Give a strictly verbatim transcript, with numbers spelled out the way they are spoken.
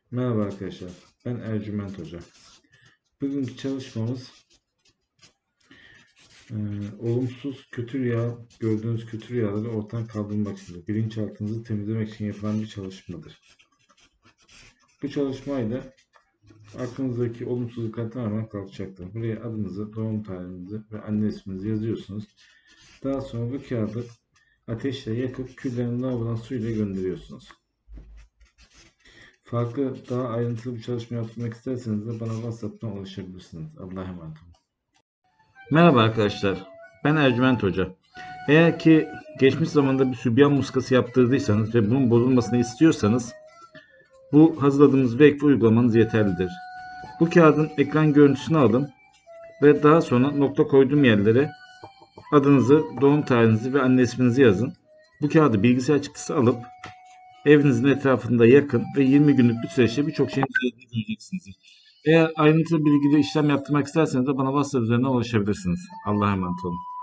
Merhaba arkadaşlar, ben Ercüment Hoca. Bugünkü çalışmamız e, olumsuz kötü rüya, gördüğünüz kötü rüyaları ortadan kaldırmak için, bilinçaltınızı temizlemek için yapılan bir çalışmadır. Bu çalışmayla aklınızdaki olumsuzluklar tamamen kalkacaktır. Buraya adınızı, doğum tarihinizi ve anne isminizi yazıyorsunuz. Daha sonra bu kağıdı ateşle yakıp küllerini lavabodan suyla gönderiyorsunuz. Farklı, daha ayrıntılı bir çalışma yapmak isterseniz de bana WhatsApp'tan ulaşabilirsiniz. Allah'a emanet olun. Merhaba arkadaşlar, ben Ercüment Hoca. Eğer ki geçmiş zamanda bir sübyan muskası yaptırdıysanız ve bunun bozulmasını istiyorsanız bu hazırladığımız vekfi uygulamanız yeterlidir. Bu kağıdın ekran görüntüsünü alın ve daha sonra nokta koyduğum yerlere adınızı, doğum tarihinizi ve anne isminizi yazın. Bu kağıdı bilgisayar çıktısı alıp evinizin etrafında yakın ve yirmi günlük bir süreçte birçok şeyin düzeldiğini göreceksiniz. Eğer ayrıntılı bilgili işlem yaptırmak isterseniz de bana WhatsApp üzerinden ulaşabilirsiniz. Allah'a emanet olun.